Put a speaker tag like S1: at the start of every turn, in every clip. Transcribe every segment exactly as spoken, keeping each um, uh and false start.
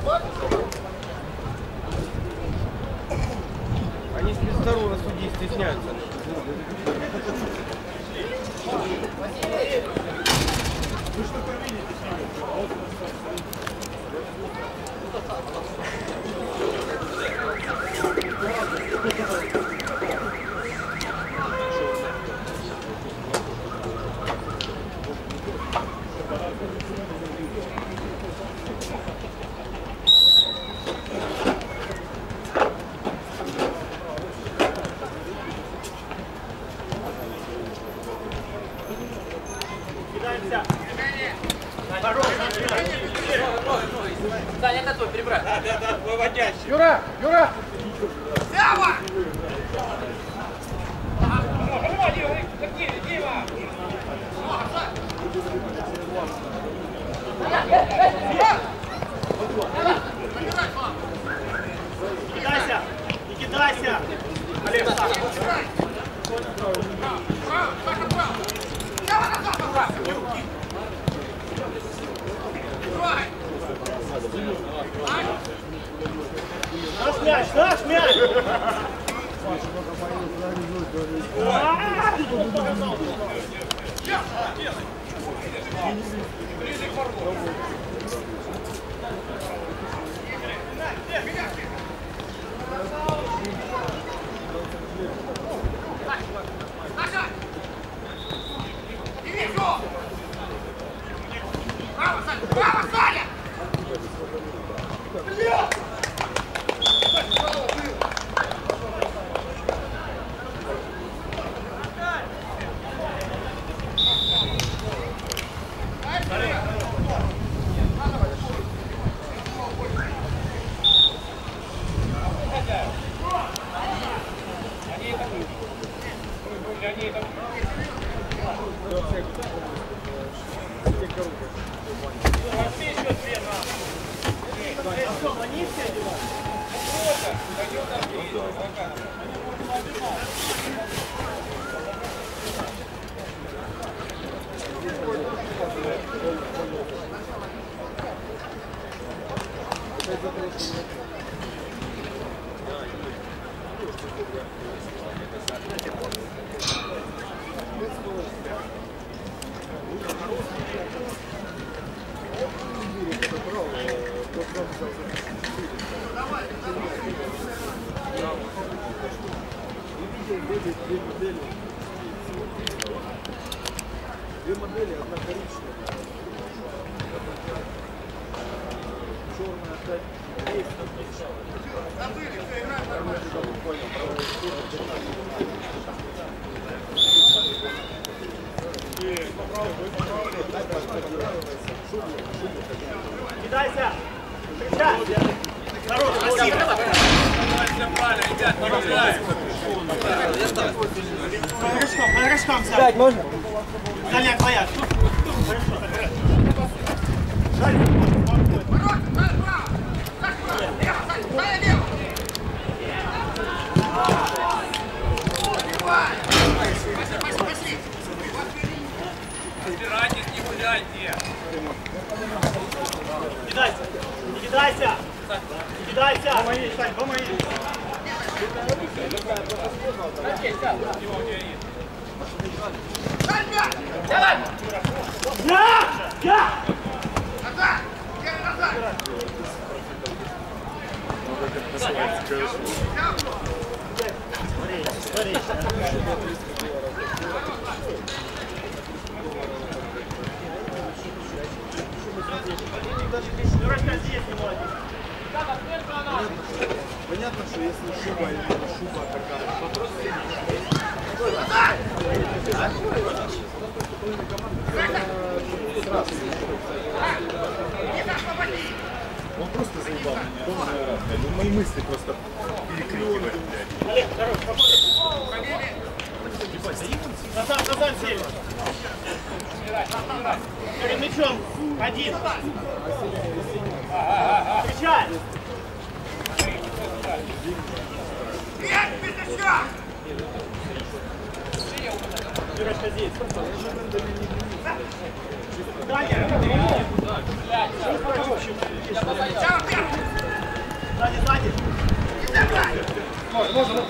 S1: Они с второго судьи стесняются. Вы что провидите
S2: Саня, готов перебрать.
S1: Да, да, да, выводящий.
S3: Юра, Юра!
S2: Сява!
S1: Не кидайся! Не кидайся! Олег, наш мяч, наш мяч!
S2: Браво, Саня!
S3: Две модели, одна коричневая. Черная опять.
S1: Кидайся! Кричай! Хорош, красиво! Правильно, ребят, не ругаем! Хорошо, хорошо,
S3: Сядь, можно?
S1: Дальняк твоя! Хорошо,
S2: Разбирайтесь, не гуляйте.
S1: кидайся! Не кидайся! Не кидайся! По моей, Сань, по моей!
S2: Давай!
S1: Я! Я!
S2: Назад! Делай назад!
S1: Смотри, смотри.
S3: Понятно, что если шуба или шуба такая, то просто он просто заебал меня. Ну, мои мысли просто перекрикивают.
S1: Олег, хорош, спокойно. Назад, назад сели. Перед мячом. Один. Встречай.
S2: Нет, без мяча!
S1: Юрочка здесь. Далее.
S2: Сява, первый!
S1: Сзади, сзади.
S3: Можно, можно.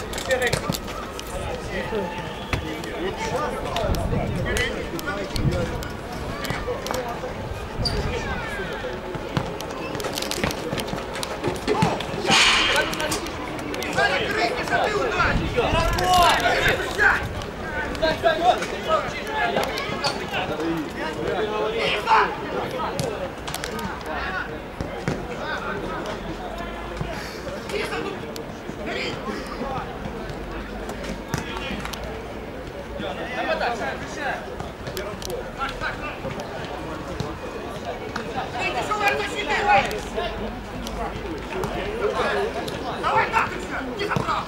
S2: Крыки, что ты ударь! Давай так еще! Тихо, прав!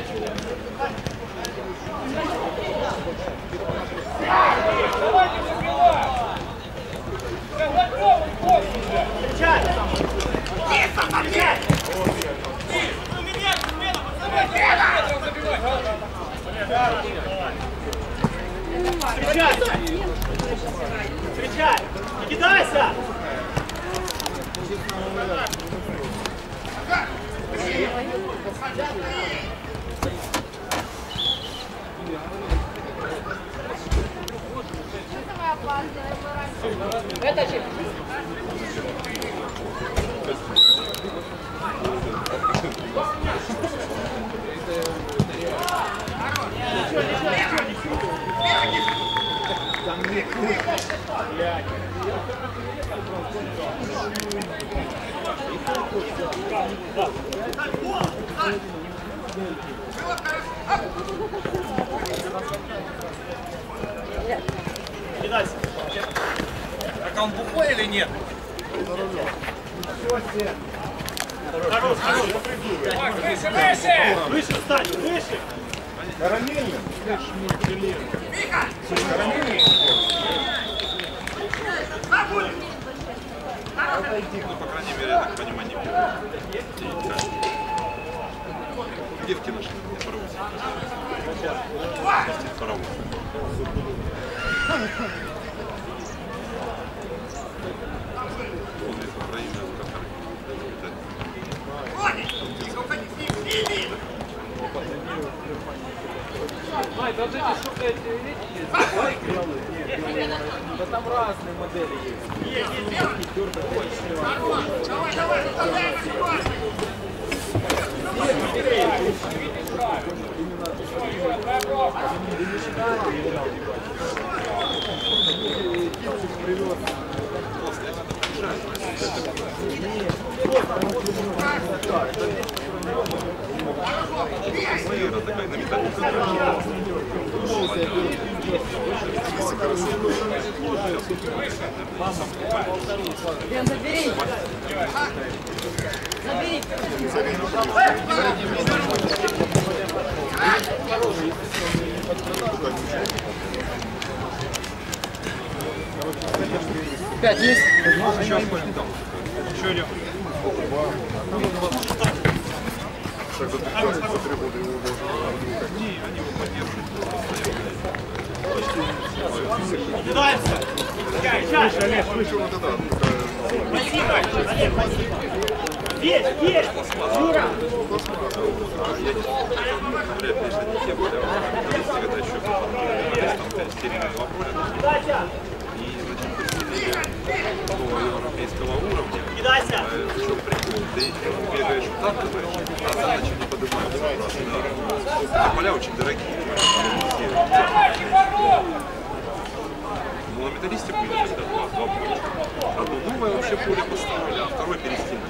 S1: Встречай!
S2: Тихо, побег!
S1: Встречай! Встречай! Не кидайся!
S4: Вытащи.
S1: Кидайся!
S2: Так он бухой или нет?
S1: Хорош, хорош!
S2: Выше, выше!
S1: Выше встань, выше!
S3: Карамельный?
S2: Миха!
S3: Карамельный?
S2: Забудь!
S5: Ну, по крайней мере, я так понимаю, не первый. Девки нашли на паровозе. Паровоз. Он из Украины, а Катар.
S2: Уходи! Тихо, уходи! С ним, с ними!
S6: Май, там эти штуки, эти видите, да там разные модели есть.
S2: Давай, давай, заставляй на ситуацию!
S5: Вера такая на металле.
S4: Прям забери. Забери.
S6: Пять есть?
S5: Еще охотник там. Еще идем.
S3: Так, за три года его можно.
S5: Они, они его поддерживают.
S1: Кидайся! Встречай!
S3: Олег, выше вот это.
S1: Спасибо! Олег, спасибо! Есть, есть! Юра!
S5: Я не знаю, вряд ли, если не те были, а если это еще там стерильный вопрос.
S1: Кидайся!
S5: И значит, до европейского уровня.
S1: Кидайся!
S5: В чем прикол? Ты бегаешь вот так, а задачи не поднимаются. Да. Поля очень дорогие. Ну, на металлисте будет всегда два, два поля. Одно новое вообще поле поставили, а второй перестильный.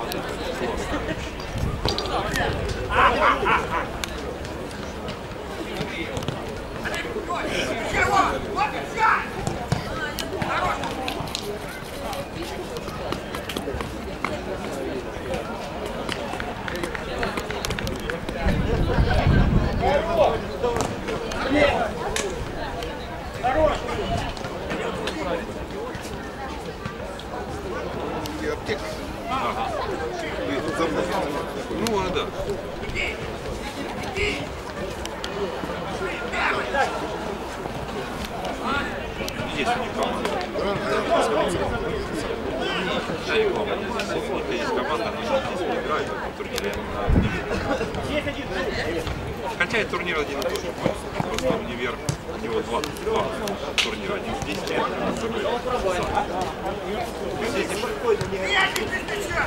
S2: Чего? Вот и все! Хорош!
S3: И аптека.
S5: Ага. И тут за мной. Ну, а да. Есть у них команда. Да, и главное, здесь у них есть команда, они здесь не играют.
S1: Есть один.
S5: Хотя и турнир один и тот же. Просто универ, у него двадцать два турнира, один в десять, один в забыли. Здесь дешевле.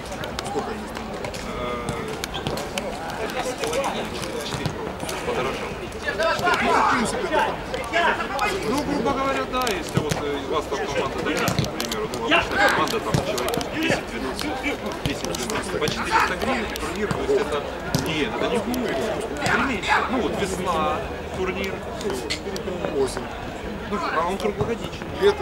S5: Подорожал. Ну, грубо говоря, да, если вот у вас там команда дает, к примеру, ну, обычная команда, там человек десять-двенадцать, по четыреста гривен турнир, то есть это не, это не гривен, ну вот весна, турнир,
S4: Осень.
S5: ну, а он круглогодичный.
S4: Лето.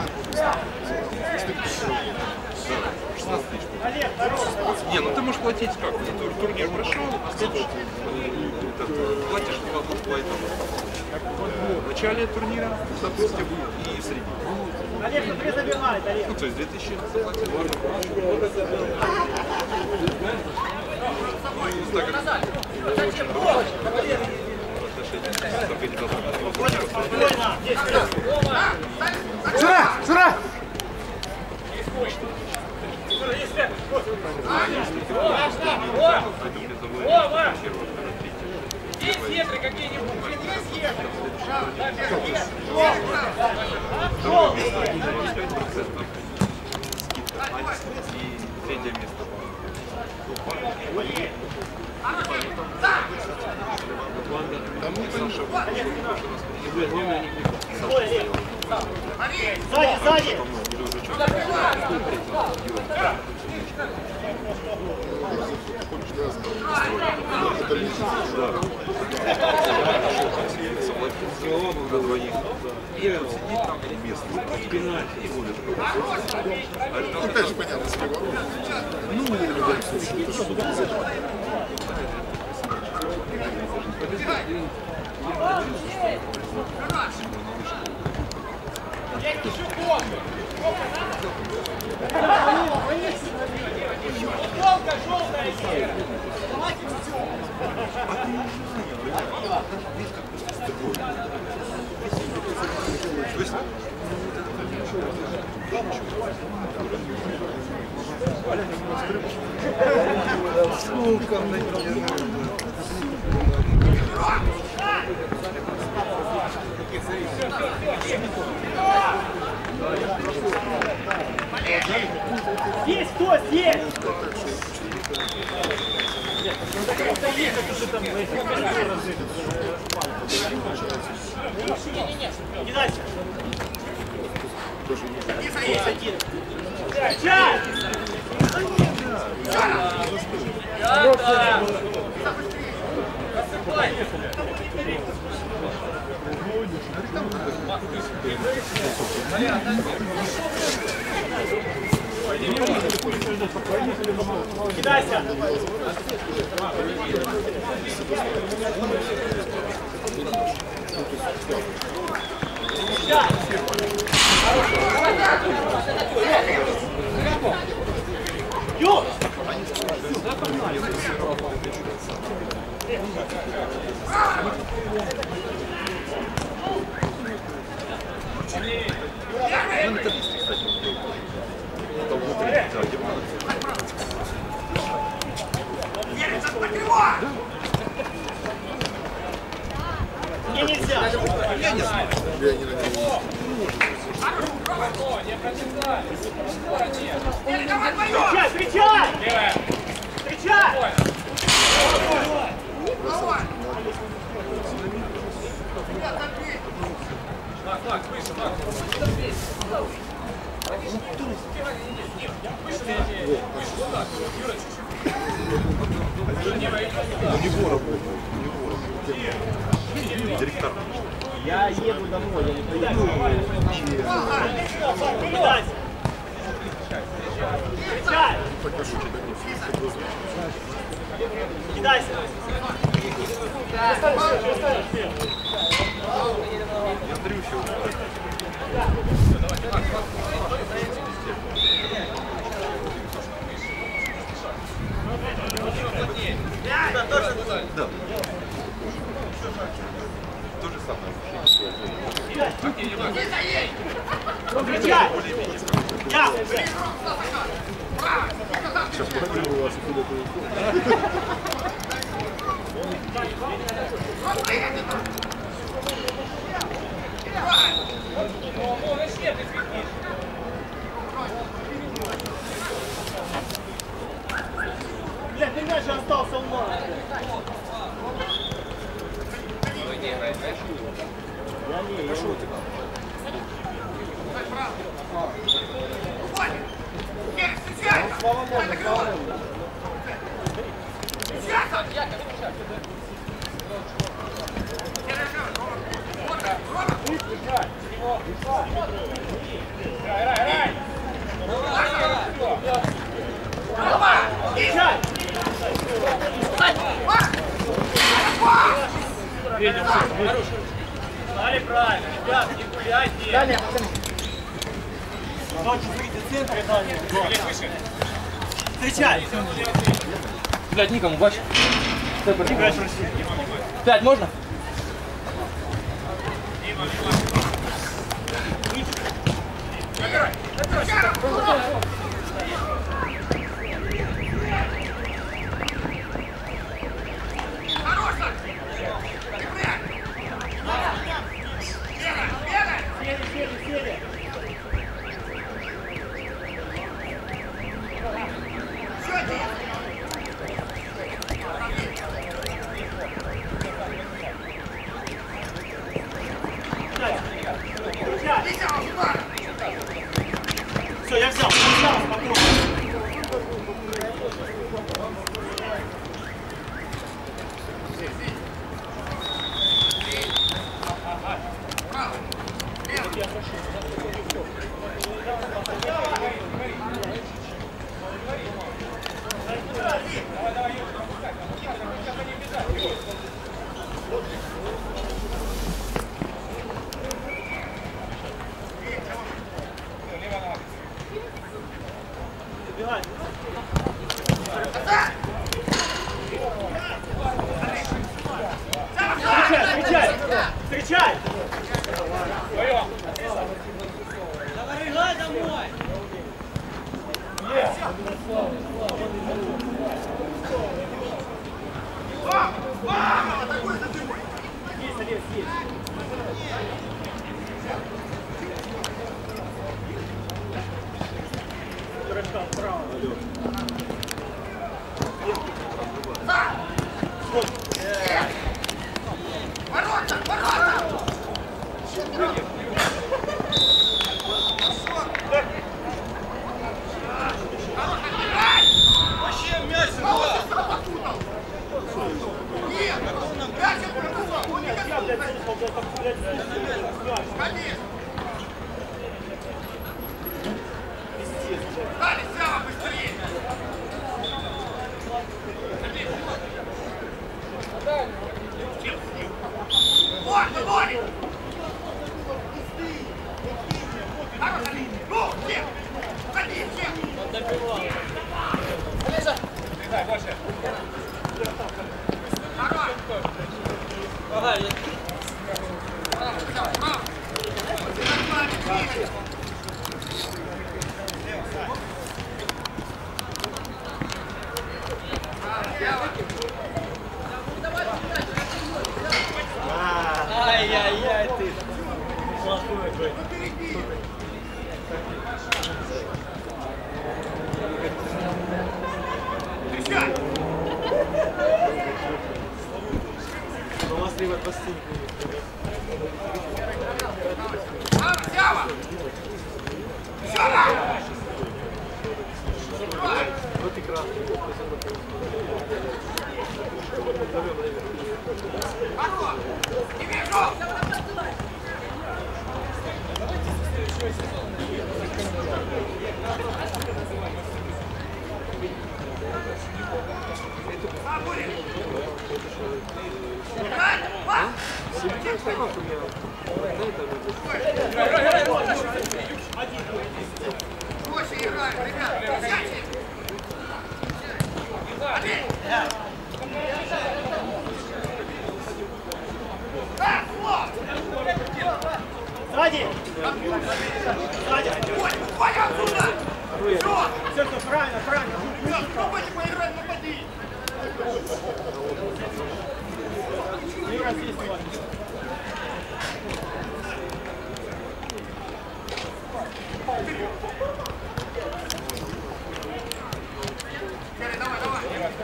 S5: шестнадцать тысяч. Не, ну ты можешь платить как? Тур, турнир прошел, а следующий этот, платишь два этапа. В начале турнира, допустим, и в среднем.
S1: Олег, смотри, забивает, Олег.
S5: Ну, то есть две тысячи заплатил.
S1: Спокойно.
S3: Сюда! Сюда!
S2: Есть ветры какие-нибудь?
S5: Второе место девяносто пять процентов скидка. И третье место.
S1: Сзади, сзади.
S5: На двоих. И вот сидит там местный. И гонит.
S4: Опять же, понятно, с кого. Ну, в любом случае, это что-то взять.
S1: Есть кто здесь? Не дальше. Есть один. Чай! Кидайся! Ё! Мне нельзя!
S5: Я не знаю.
S4: Я не надеюсь.
S1: Встречай, встречай! Встречай!
S5: Директор.
S6: Я еду домой, я не приеду.
S1: Кидайся! Встречай! Кидайся!
S5: Я Андрюша. Да. То же самое.
S1: Встречай! Я!
S3: Сейчас покажу вас, откуда это выходит.
S1: Бля, ты мяч остался у нас. Я не, я шутик. Смотри правильно, ребят, не гуляйте. Далее, ночью выйти в центр, это не встречай.
S6: Блядь, никому, бач. Пять можно?
S1: Все, я взял, я взял, спокойно. Встречай, встречай! Давай, играй домой! Есть, Олег, есть. Дурачка вправо.
S2: Ворота! Ворота! Вообще мяч сюда! Нет! Мяч сюда! Он не готов! Дали, Сява, быстрее! Вот, вот! Хороший! Ну, все! Ходи, все! Олеся! Дай, больше! Хорош! Ага, я... Браво, Сява, браво!
S1: Ай-яй-яй, ты плохой твой. У вас ребят постиг.
S2: Сява! Сява!
S1: Вот экран.
S2: Хорош! Не вижу! Больше играем, ребят! Сядьте!
S1: Сзади! Сзади!
S2: Уходи отсюда!
S1: Все, все, правильно, правильно.
S2: Пробуйте поиграть, напади!
S1: Юра, здесь у вас.
S2: Давай, давай!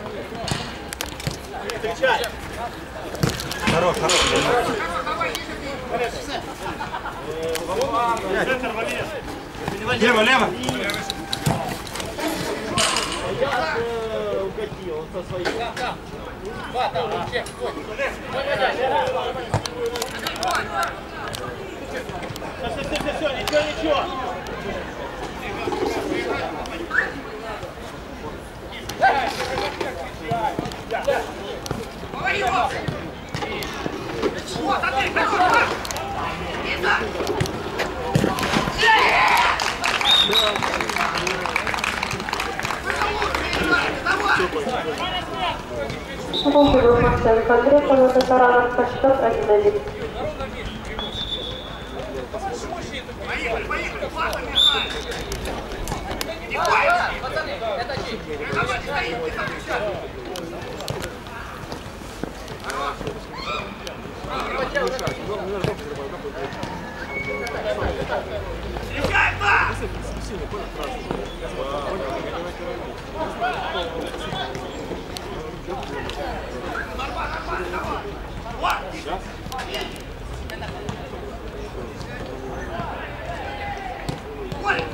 S1: Встречай.
S3: Хорош, хорош.
S2: Давай,
S1: Центр, Валерий.
S3: Лево, лево.
S1: Я угодил, он со своей. Все, все, все, все, ничего, ничего.
S2: вот, Андрей, хорош! Ида!
S7: Бомбовый Максим Конкретно на татаранах по счету один один.
S2: Поехали, поехали! Плата, Михаил! Не бойся! Давай, стоит, не запрещай! Хорош! Встречай, па! Нормально, нормально, давай! Вот! Ой!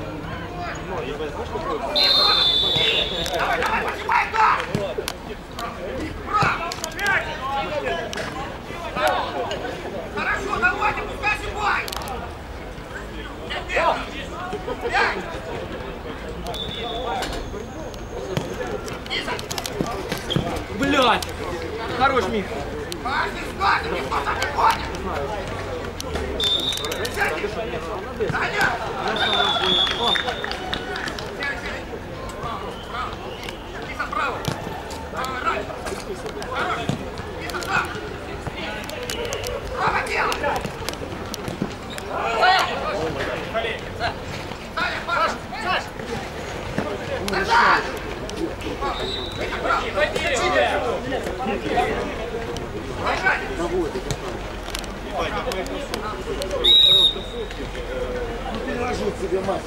S2: Давай, давай, поднимай, да! Браво! Хорошо, давай, не пускай зимой! Пять!
S6: Блядь! Хорош, Мих!
S2: Каждый скажет, никто так не ходит! Саня! Лиза, право! Рай! Хорош! Лиза, право! Право дело! Саня, хорош! Назад! Лиза, право!
S3: Не переложу себе массу.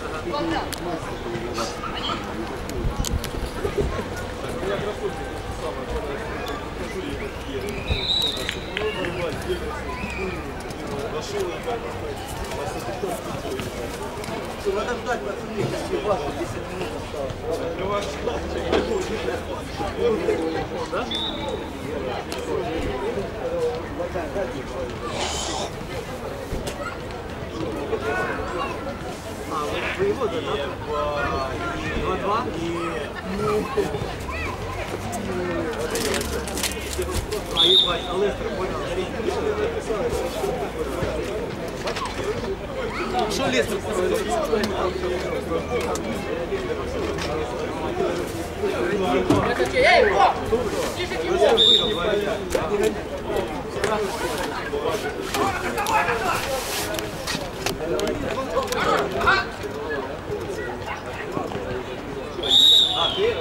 S3: Надо ждать, пацаны, если вас десять минут осталось. А, вы его, да? два-два? А, ебать, а Лестер понял. Что Лестер построил?
S6: Эй, о! Тише, тише!
S3: А, ты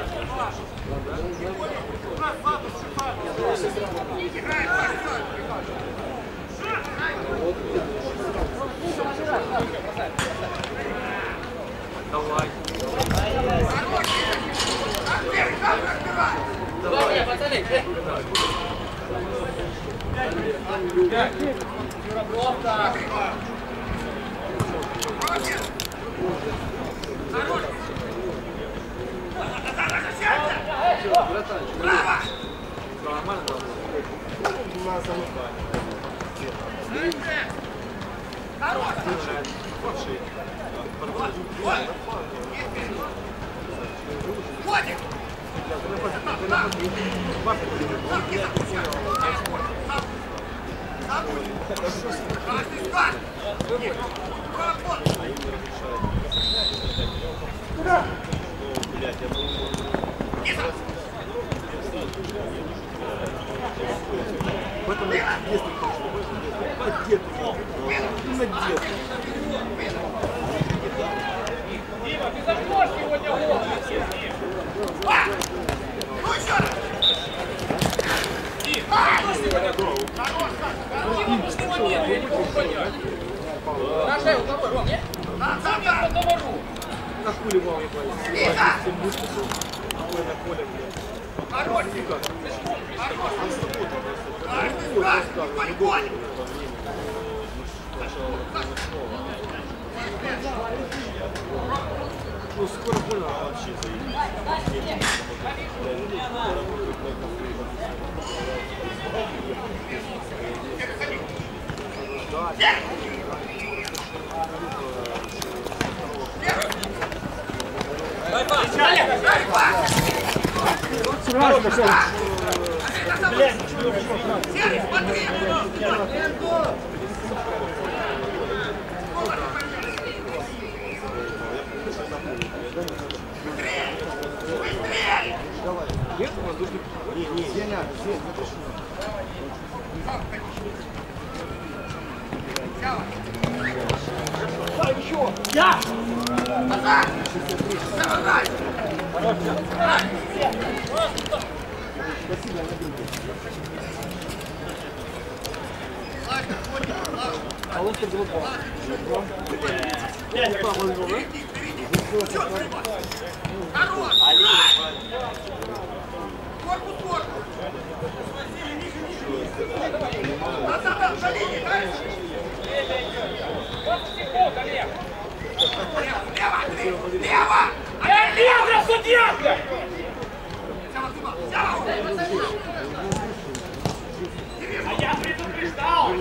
S6: Давай. Давай, пацаны!
S2: Браво!
S3: нормально было? У нас
S2: Хорош! Ходим!
S3: в этом есть одет. Именно дед.
S6: Дима, без окошка! Наша, у кого? Ром, нет?
S2: Да, да, да.
S6: На хули вам ебать.
S2: Хорош! Конь, конь!
S3: Ну, скоро больно вообще заедет.
S2: Серый, смотри!
S1: Я!
S2: Назад! Назад! Хорош! Корпус, корпус! Да-да-да, залили, дальше! Лево, лево! Лево!
S1: Эй, лево, судья, блядь!
S2: Сява, сюда! Сява!
S1: А я предупреждал!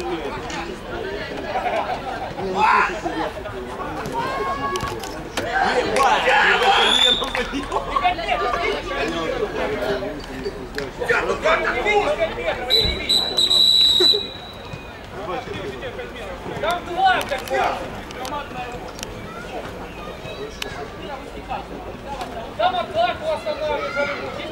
S6: Там два, как Там отклаку останавливается.